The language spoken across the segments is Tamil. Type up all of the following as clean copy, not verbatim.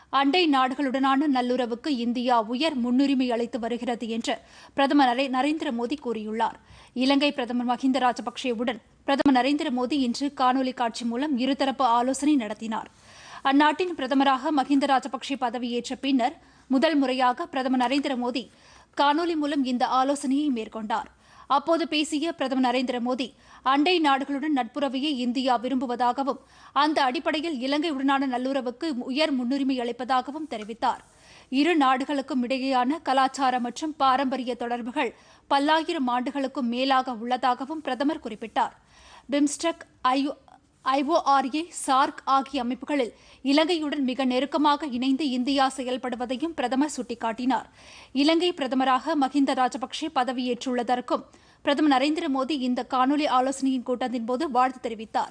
அண்டை நாடுகளுடனான நல்லுறவுக்கு இந்தியா உயர் முன்னுரிமை அளித்து வருகிறது என்று பிரதமர் நரேந்திர மோடி கூறியுள்ளார். இலங்கை பிரதமர் மஹிந்த ராஜபக்சேவுடன் பிரதமர் நரேந்திர மோடி இன்று காணொலி காட்சி மூலம் இருதரப்பு ஆலோசனை நடத்தினார். அந்நாட்டின் பிரதமராக மஹிந்த ராஜபக்சே பதவியேற்ற பின்னர் முதல் முறையாக பிரதமர் நரேந்திர மோடி காணொலி மூலம் இந்த ஆலோசனையை மேற்கொண்டார். அப்போது பேசிய பிரதமர் நரேந்திர மோடி அண்டை நாடுகளுடன் நட்புறவையே இந்தியா விரும்புவதாகவும் அந்த அடிப்படையில் இலங்கையுடனான நல்லுறவுக்கு உயர் முன்னுரிமை அளிப்பதாகவும் தெரிவித்தார். இரு நாடுகளுக்கும் இடையேயான கலாச்சார மற்றும் பாரம்பரிய தொடர்புகள் பல்லாயிரம் ஆண்டுகளுக்கும் மேலாக உள்ளதாகவும் பிரதமர் குறிப்பிட்டார். பிம்ஸ்டெக், IORA, சார்க் ஆகிய அமைப்புகளில் இலங்கையுடன் மிக நெருக்கமாக இணைந்து இந்தியா செயல்படுவதையும் பிரதமர் சுட்டிக்காட்டினார். இலங்கை பிரதமராக மஹிந்த ராஜபக்சே பதவியேற்றுள்ளதற்கும் பிரதமர் நரேந்திர மோடி இந்த காணொலி ஆலோசனையின் கூட்டத்தின் போது வாழ்த்து தெரிவித்தார்.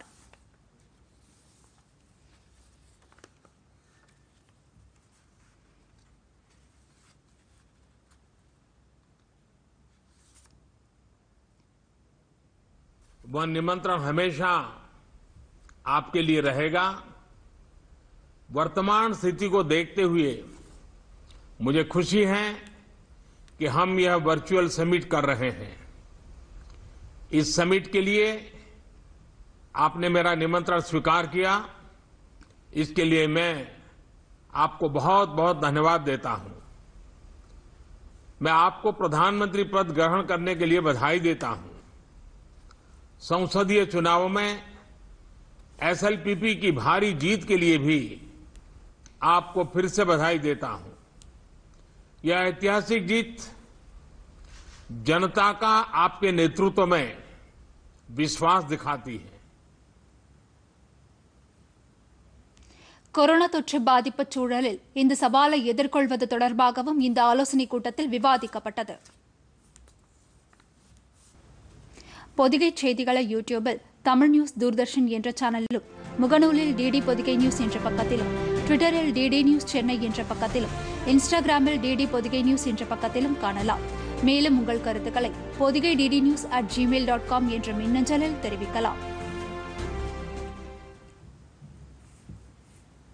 वह निमंत्रण हमेशा आपके लिए रहेगा। वर्तमान स्थिति को देखते हुए मुझे खुशी है कि हम यह वर्चुअल समिट कर रहे हैं। इस समिट के लिए आपने मेरा निमंत्रण स्वीकार किया, इसके लिए मैं आपको बहुत बहुत धन्यवाद देता हूं। मैं आपको प्रधानमंत्री पद ग्रहण करने के लिए बधाई देता हूं। संसदीय चुनावों में SLPP की भारी जीत के लिए भी आपको फिर से बधाई देता हूं। यह ऐतिहासिक जीत जनता का आपके नेतृत्व में विश्वास दिखाती है। கொரோனா தொற்று பாதிப்பு சூழலில் இந்த சவாலை எதிர்கொள்வது தொடர்பாகவும் இந்த ஆலோசனைக் கூட்டத்தில் விவாதிக்கப்பட்டது. பொதிகை செய்திகளை யூடியூபில் தமிழ் நியூஸ் தூர்தர்ஷன் என்ற சேனலிலும், முகநூலில் டிடி பொதிகை நியூஸ் என்ற பக்கத்திலும், ட்விட்டரில் டிடி நியூஸ் சென்னை என்ற பக்கத்திலும், இன்ஸ்டாகிராமில் டிடி பொதிகை நியூஸ் என்ற பக்கத்திலும் காணலாம். மேலும் உங்கள் கருத்துக்களை பொதிகை DD News@gmail.com என்ற மின்னஞ்சலில் தெரிவிக்கலாம்.